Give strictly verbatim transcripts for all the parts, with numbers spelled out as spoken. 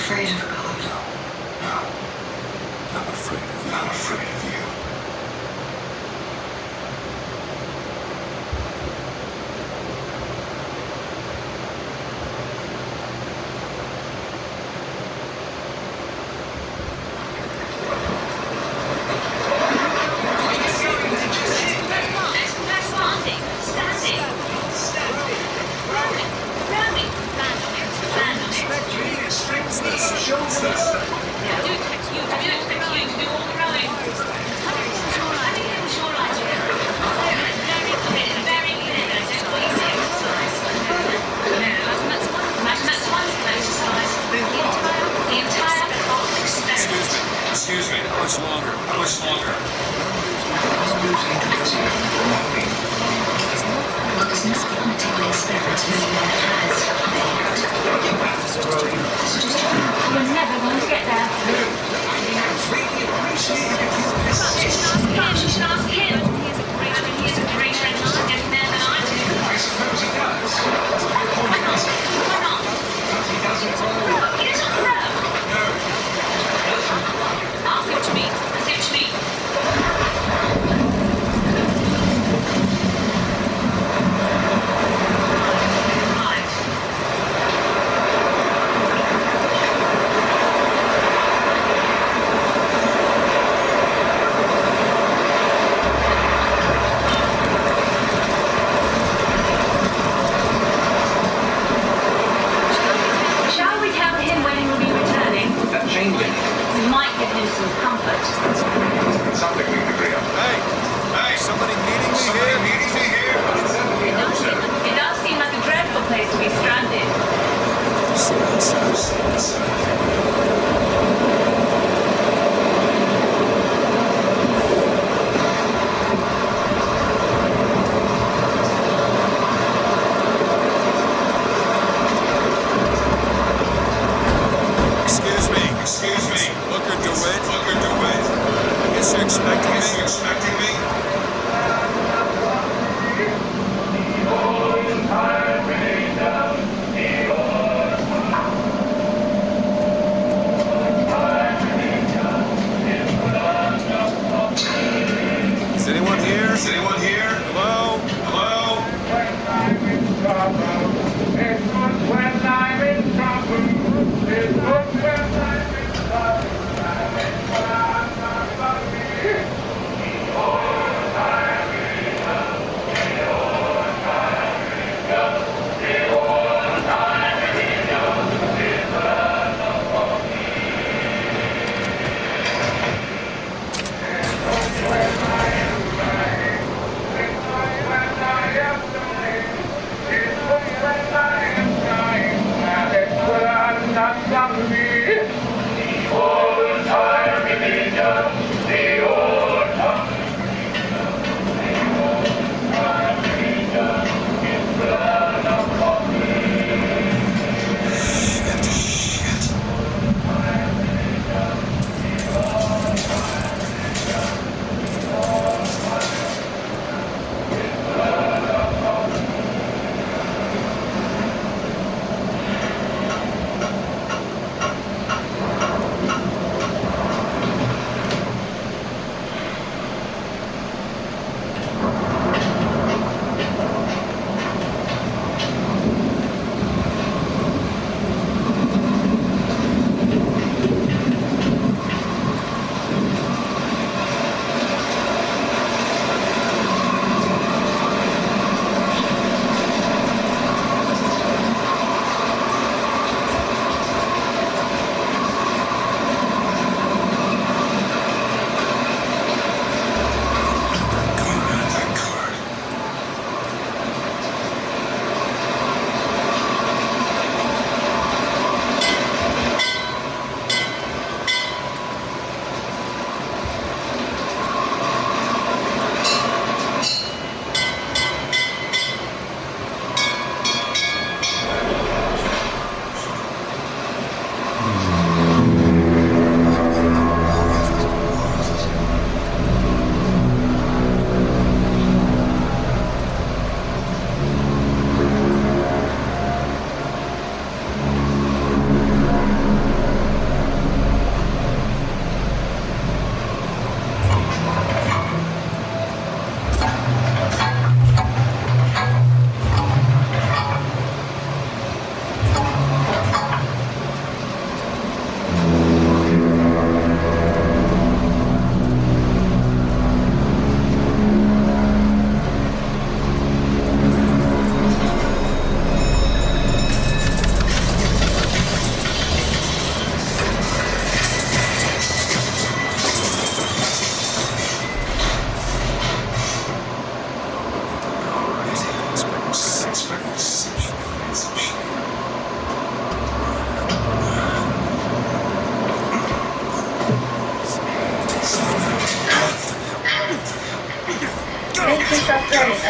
afraid of God. No, no. Not afraid of you. Not afraid of you. Excuse me, how much longer? How much longer? You're never going to get there. You should ask him. He is a great friend. Getting there than I do. I suppose he does. Why not? He doesn't know. He doesn't know. No. Ask him to meet. Ask him to meet. Shall we tell him when he will be returning? That change anything? We might give him some comfort. Something we can agree on. Hey! Hey! Somebody meeting me Somebody here? meeting me here? I certainly hope so. It does seem like a dreadful place to be stranded. Excuse me. Excuse me. Booker DeWitt. Booker DeWitt. I guess you're expecting Is he me? expecting me? Is anyone here? Is anyone here? Hello? Hello? When I'm in trouble,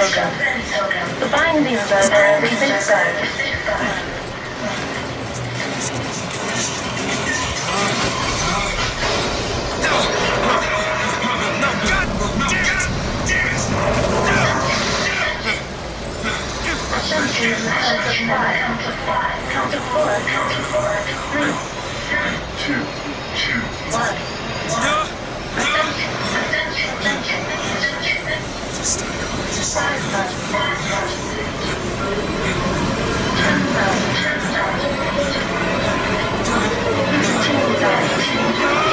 token. The binding burger is safeguard. Ascension count of five. Count of four. Count of four. Three. Two. Two. One. Ascension. Ascension. Ascension. Five thousand. Ten thousand. Ten thousand. Fifteen thousand.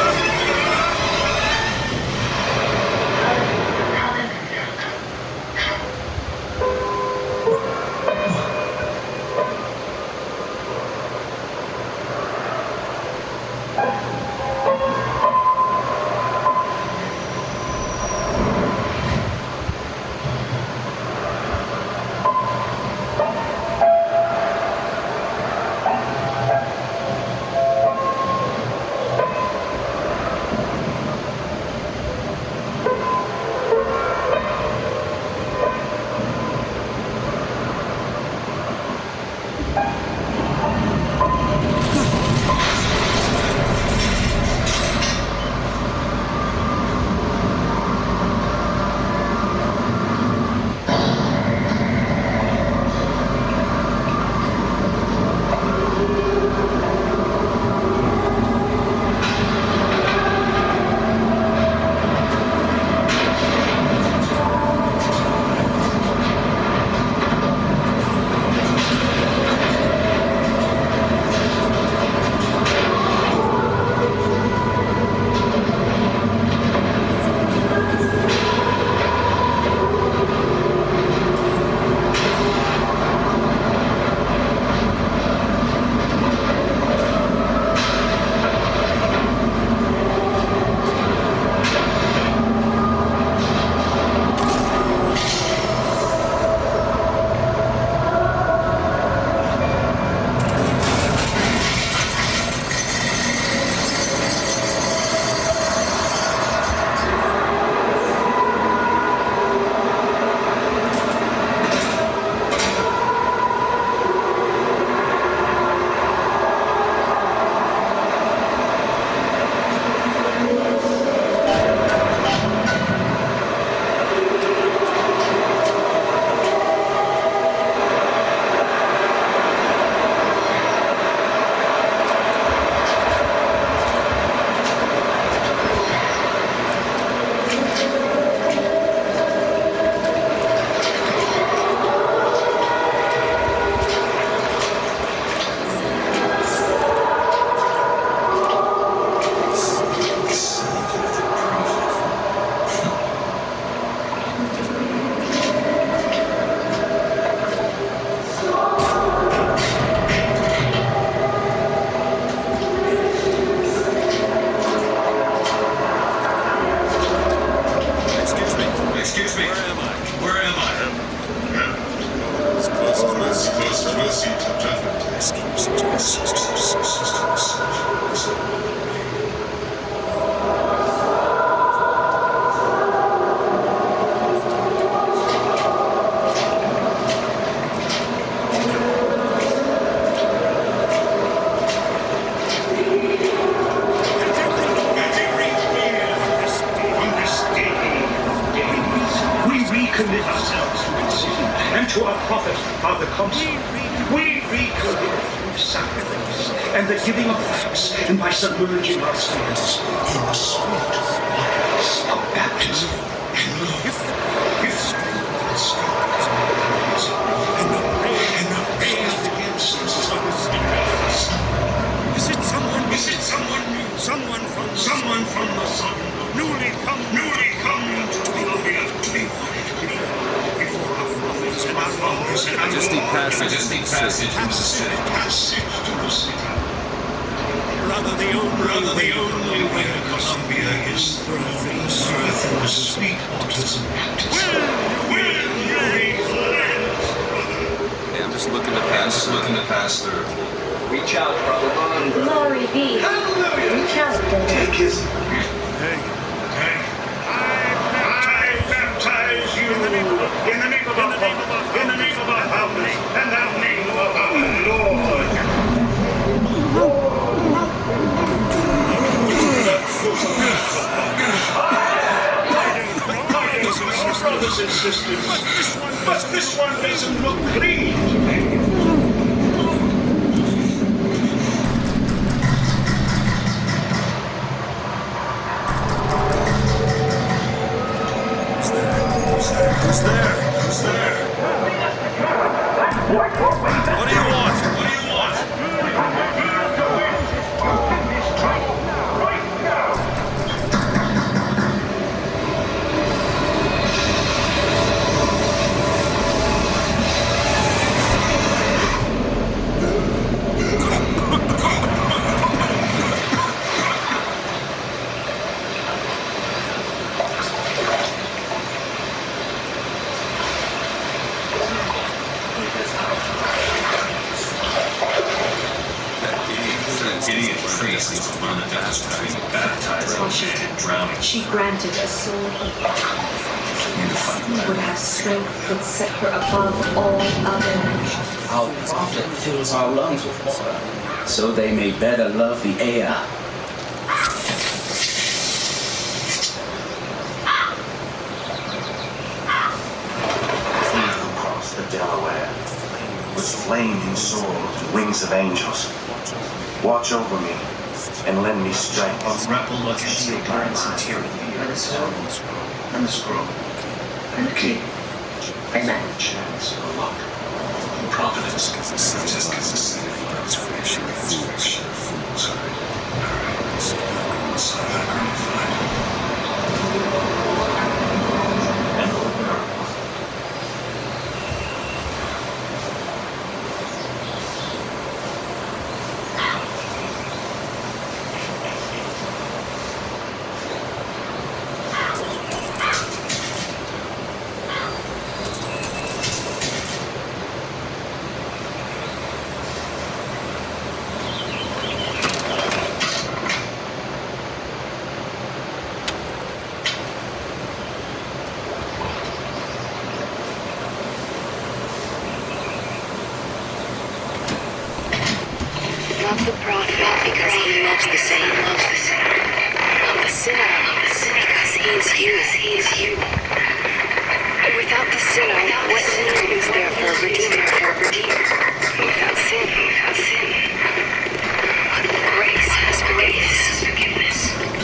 Commit ourselves to its city, and to our prophet, Father Comstock. We recommit through sacrifice and the giving of thanks, and by submerging our spirits in the sweet waters of baptism and love. If the stars and the rain and the rain against us of the stars. Is it someone? Is it someone new? Someone from someone from the sun, newly come, newly come to the earth to be I just need passage. I just need passage into the city. Passage to the city. Brother, the only way, the only way to Columbia is through the earth and the sweet waters of baptism. Will you raise lands, brother? Yeah, I'm just looking to pass. Just looking to pass through. Reach out, brother. Glory be. Hallelujah. Reach out, brother. Take his Hey. Hey. I baptize you in the name of sisters. But this one doesn't look clean to me. Who's there? Who's there? What do you want? What do you want? Idiot priest is the one that dies being baptized and drowning. She granted a soul of who would have strength that set her above all other. Our prophet fills our lungs with water, so they may better love the air. He who crossed the Delaware with flaming sword and wings of angels. Watch over me and lend me strength. A rebel looking Shield lines and tyranny. And the sword, and the scroll, and the key. Amen. Chance or luck. providence. Just because the city is fresh and foolish. Sorry. Love the prophet because he loves the sinner. Loves the sinner. Love the sinner because he is you. He is you. Without the sinner, what need is there for a redeemer? For a redeemer. Without sin, without sin, what grace has forgiveness. Forgiveness.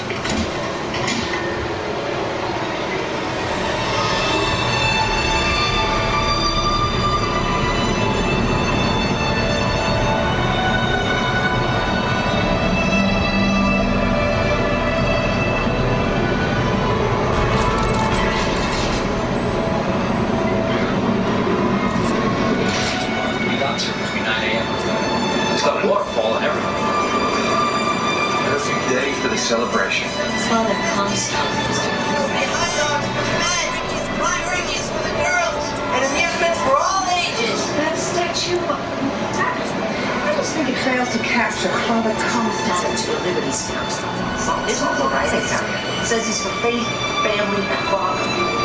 Celebration. Father Comstock. Hey, hot dogs for tonight. Ricky's Blind Ricky's for the girls. And amusements for all ages. That statue, I just think it fails to capture Father Comstock's attitude of Liberty Scout. It's all the right account. It says he's for faith, family, and father.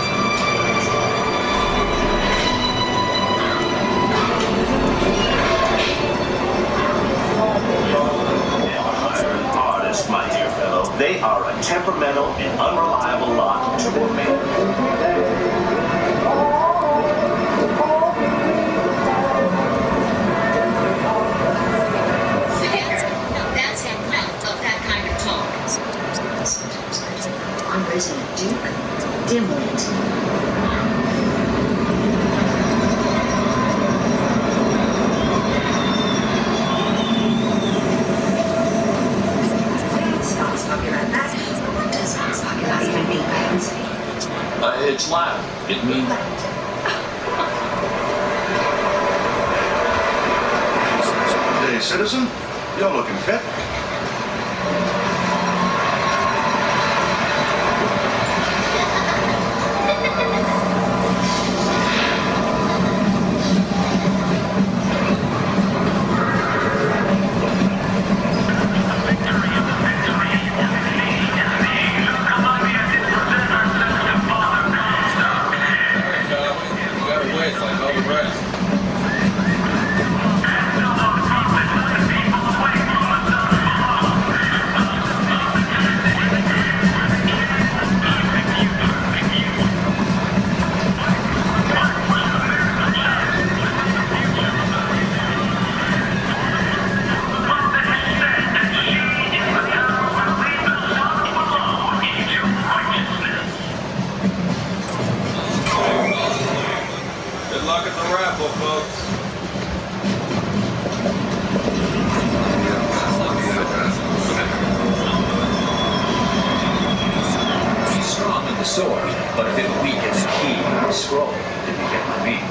My dear fellow, they are a temperamental and unreliable lot to remain. That's him not of that kind of talk. I'm raising a duke, dimwit. Uh, it's Latin. It means... Hey, citizen, you're looking fit. scroll didn't get my meaning.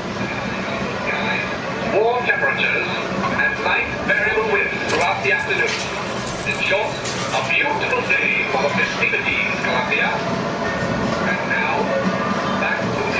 Warm temperatures and light variable winds throughout the afternoon. In short, a beautiful day for the festivities, Columbia. And now, back to the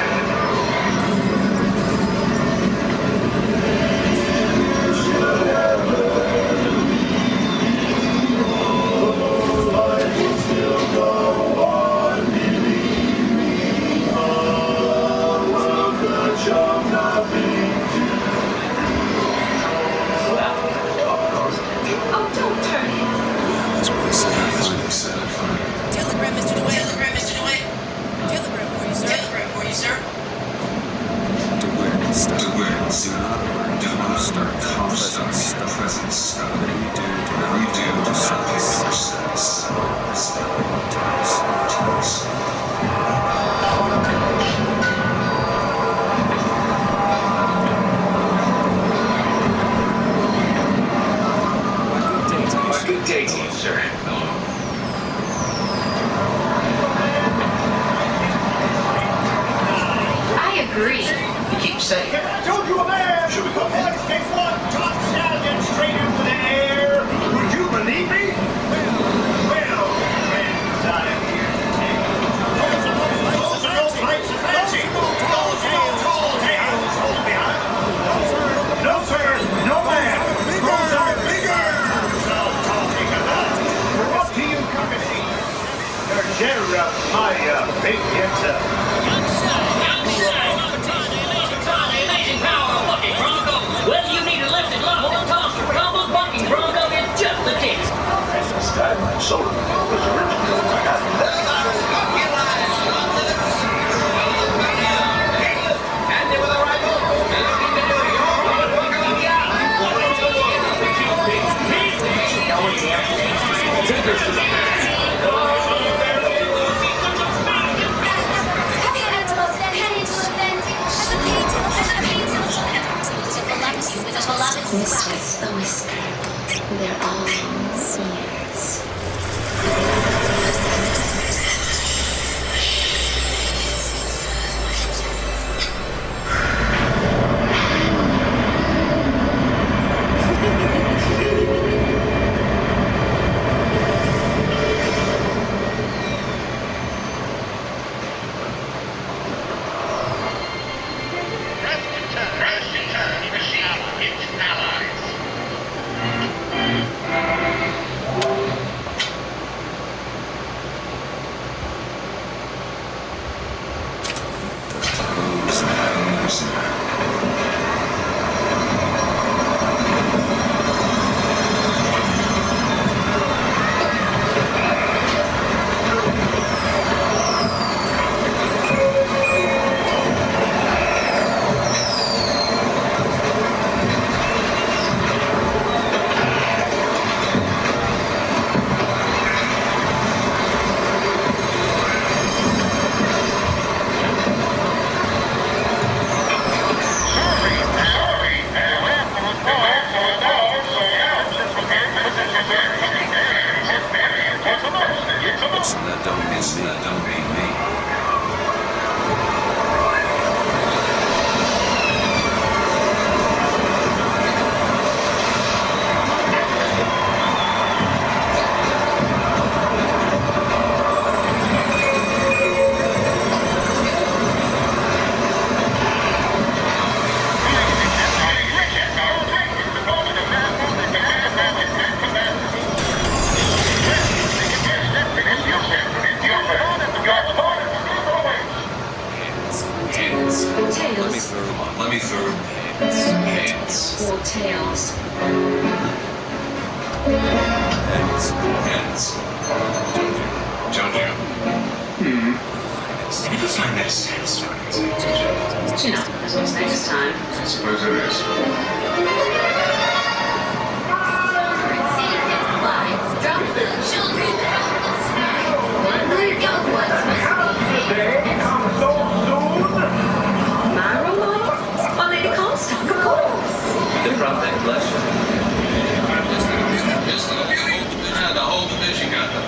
Telegram, Mister Dwayne. Telegram, Mister Dwayne. Telegram for you, sir. Telegram for you, sir. Awareness stuff. Awareness. Do not alert. Do not start. Present stuff. Present stuff. Whatever you do, do not you do to Good day to you, sir. I agree. You keep saying it. I told you a man! Should we go ahead and take one top stallion straight into the air? Would you believe me? Well, friends out of here today. Those are no flights of fancy. Those are no tall tales hold behind. No, sir. No, ma'am. Those are bigger. So talking about. We're up to you, company. Your general, my uh, big getter. Whether you need a lifted level or toss or rumble, bucking Bronco is just the tick. Skyline Soda was original. I got that. And they were the right move. Anything to do with your own working on the out. Take this to the This was the whisker. They're all seers.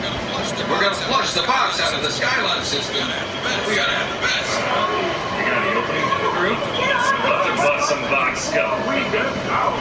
We're gonna flush the box out of the Skyline system. We gotta have the best. group? Nothing but some black scum. We get out.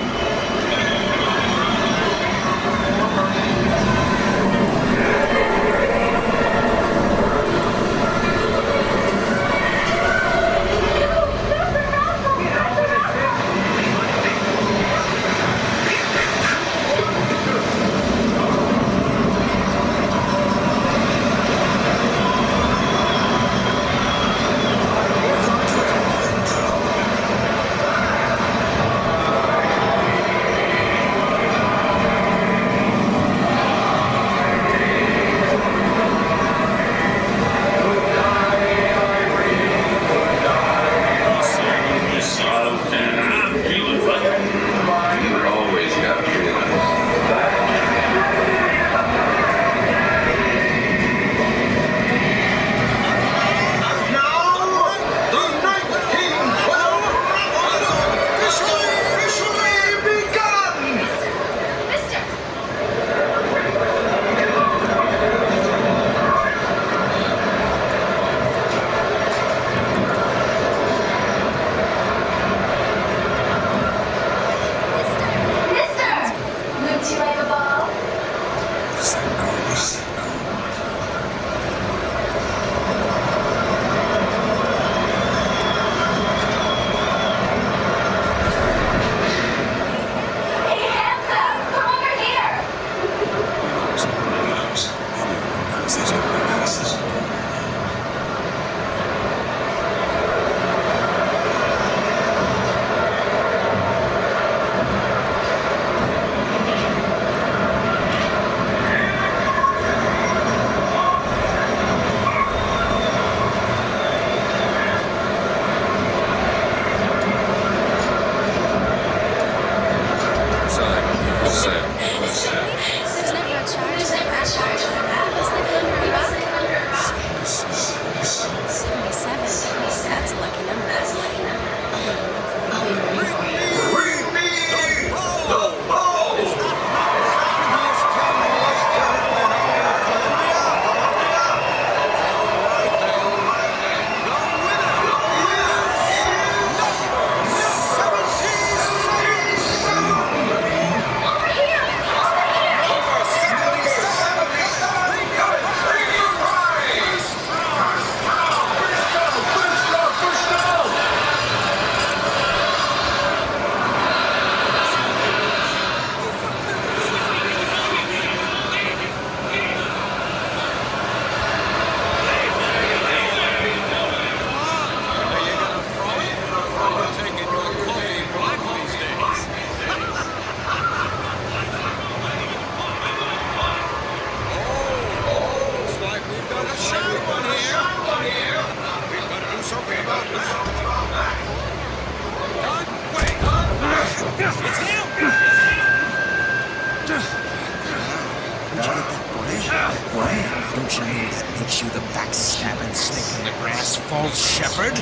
Don't you know that makes you the backstabbing snake in the grass, false shepherd?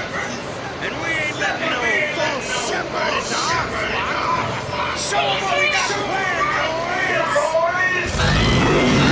And we ain't letting no false shepherd into our flock. Show 'em what we got planned, boys!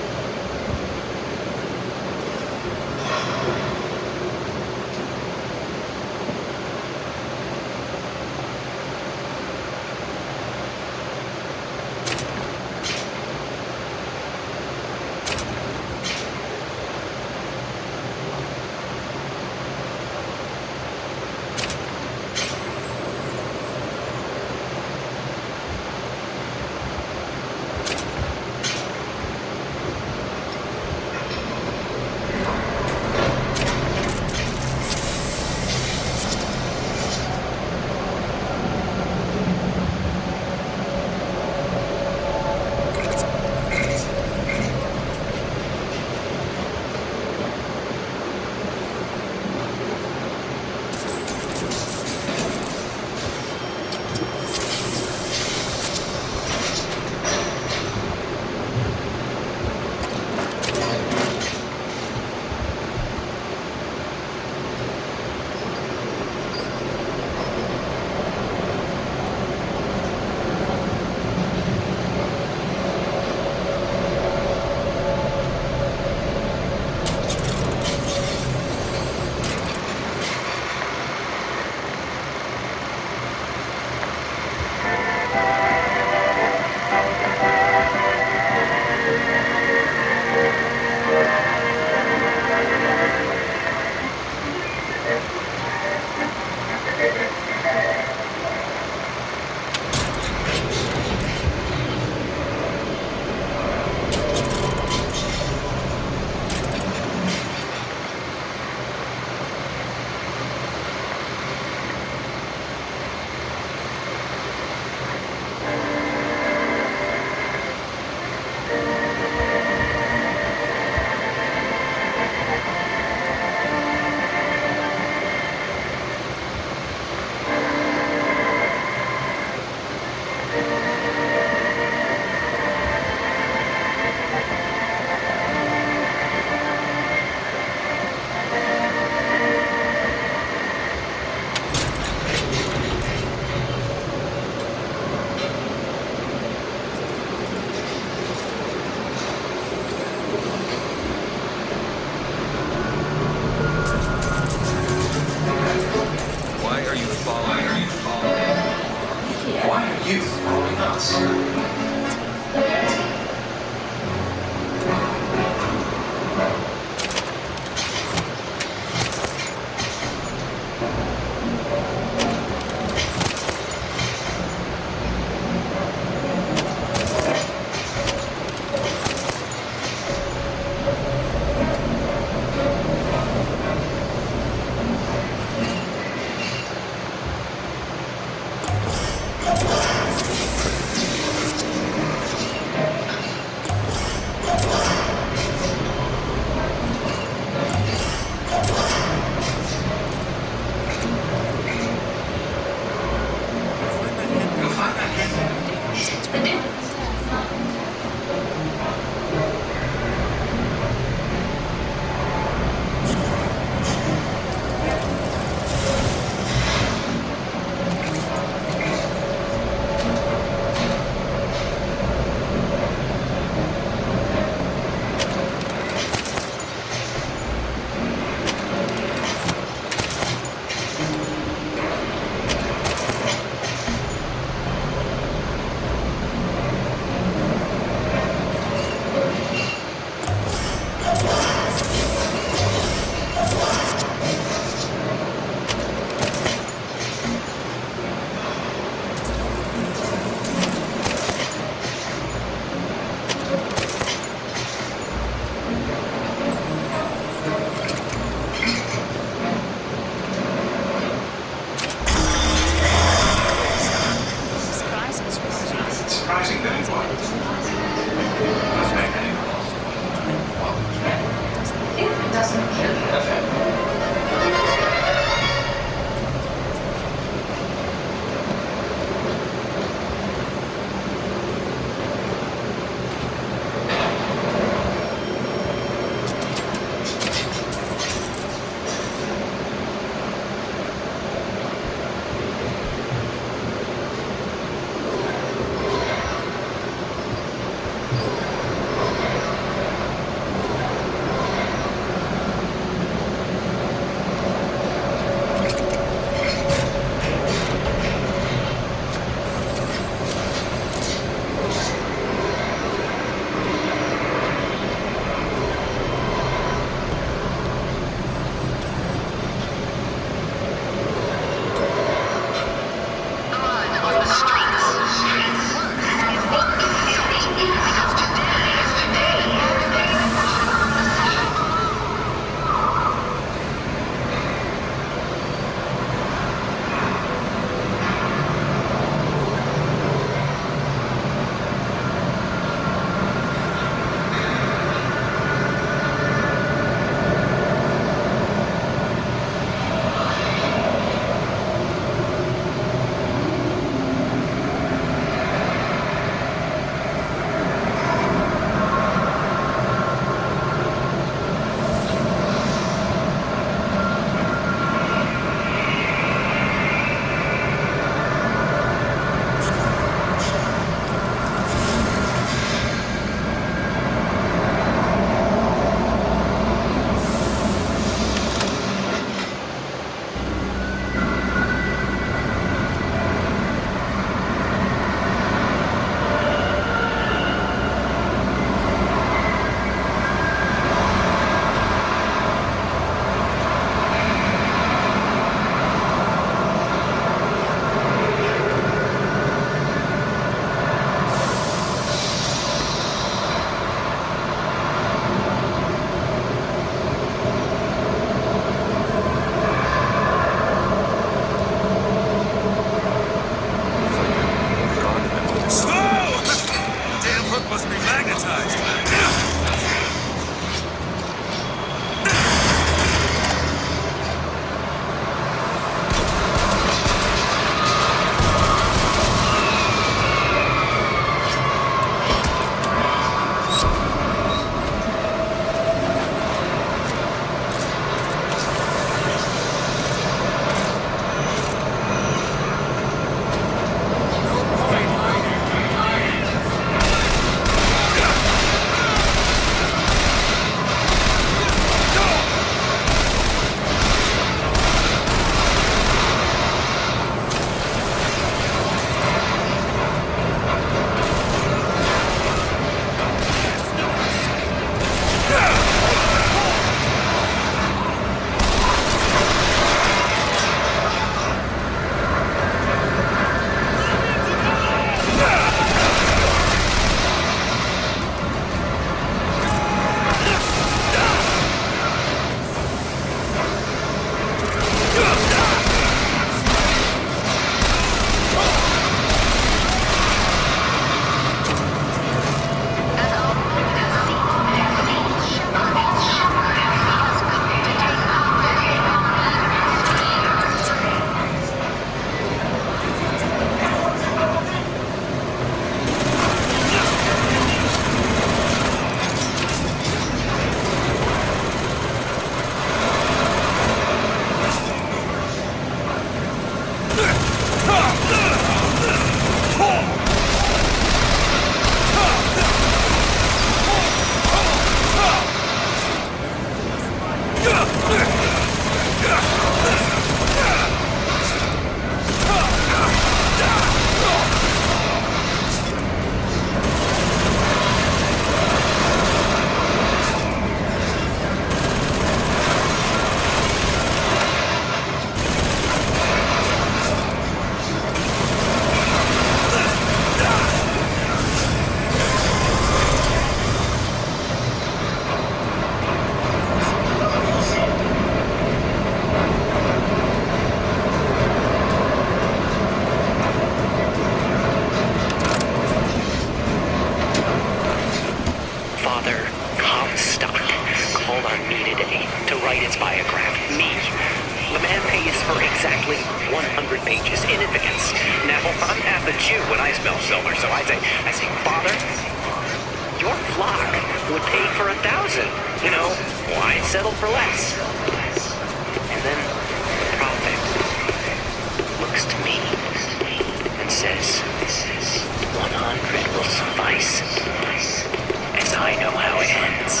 hundred pages in advance. Now, I'm half a Jew when I smell silver, so I say, I say, Father, your flock would pay for a thousand. You know, why settle for less? And then the prophet looks to me and says, one hundred will suffice, as I know how it ends.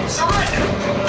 Surrender!